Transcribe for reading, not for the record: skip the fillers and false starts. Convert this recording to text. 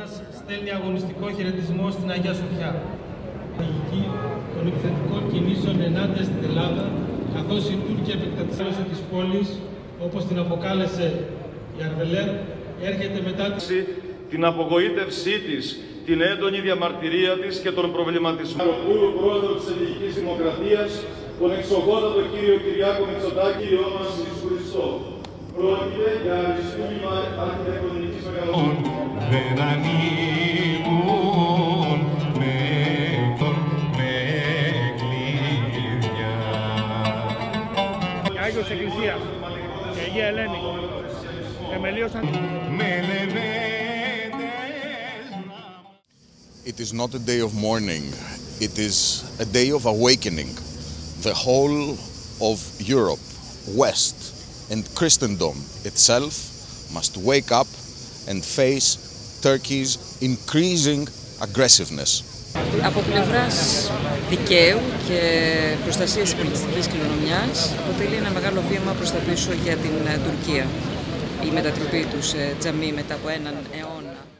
Ελλάδας στέλνει αγωνιστικό χαιρετισμό στην Αγία Σοφιά. Των επιθετικών κινήσεων ενάντια στην Ελλάδα, καθώς η Τούρκια επεκτατικότητα της πόλης, όπως την αποκάλεσε η Αρβελέρ, έρχεται μετά την απογοήτευσή της, την έντονη διαμαρτυρία της και τον προβληματισμό του πρόεδρου της Ελληνικής Δημοκρατίας, τον εξοχότατο κύριο Κυριάκο Μητσοτάκη, κύριο μας Ιησού Χριστό. Πρόκειται για αριστούργημα αρχιτεκτονικής Άγιος Εκκλησίας και Αγία Ελένη θεμελίωσαν. It is not a day of mourning, it is a day of awakening. The whole of Europe, West and Christendom itself must wake up and face Turkey's increasing aggressiveness. Από πλευράς δικαίου και προστασίας της πολιτιστικής κληρονομιάς αποτελεί ένα μεγάλο βήμα προς τα πίσω για την Τουρκία. Η μετατροπή του σε τζαμί μετά από έναν αιώνα.